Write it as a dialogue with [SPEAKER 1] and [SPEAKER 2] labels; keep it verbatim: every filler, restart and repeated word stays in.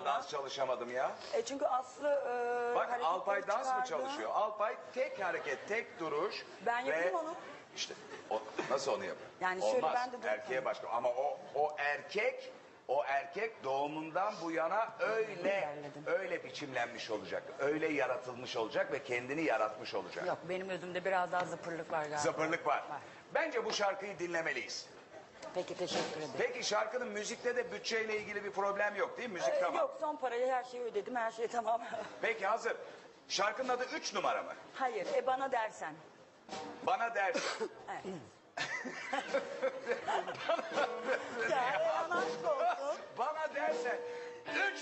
[SPEAKER 1] daha dans çalışamadım ya?
[SPEAKER 2] E çünkü Aslı e,
[SPEAKER 1] Bak
[SPEAKER 2] hareketleri
[SPEAKER 1] Alpay dans mı
[SPEAKER 2] çıkardı.
[SPEAKER 1] çalışıyor? Alpay tek hareket, tek duruş.
[SPEAKER 2] Ben yapayım
[SPEAKER 1] ve
[SPEAKER 2] onu.
[SPEAKER 1] İşte o, nasıl onu yapıyor?
[SPEAKER 2] Yani şöyle
[SPEAKER 1] Olmaz.
[SPEAKER 2] ben de durup-
[SPEAKER 1] Erkeğe başka. Ama o o erkek o erkek doğumundan bu yana öyle
[SPEAKER 2] İlerledim.
[SPEAKER 1] öyle biçimlenmiş olacak. Öyle yaratılmış olacak ve kendini yaratmış olacak.
[SPEAKER 2] Yok benim özümde biraz daha zıpırlık var galiba.
[SPEAKER 1] Zıpırlık var.
[SPEAKER 2] Var.
[SPEAKER 1] Bence bu şarkıyı dinlemeliyiz.
[SPEAKER 2] Peki teşekkür ederim.
[SPEAKER 1] Peki şarkının müzikte de bütçeyle ilgili bir problem yok değil mi? Müzik
[SPEAKER 2] Ee,
[SPEAKER 1] tamam.
[SPEAKER 2] Yok son parayı her şeyi ödedim her şey tamam.
[SPEAKER 1] Peki hazır. Şarkının adı üç numara mı?
[SPEAKER 2] Hayır e bana dersen.
[SPEAKER 1] Bana dersin.
[SPEAKER 2] Evet. Ya e, aşk olsun.
[SPEAKER 1] Bana dersen üç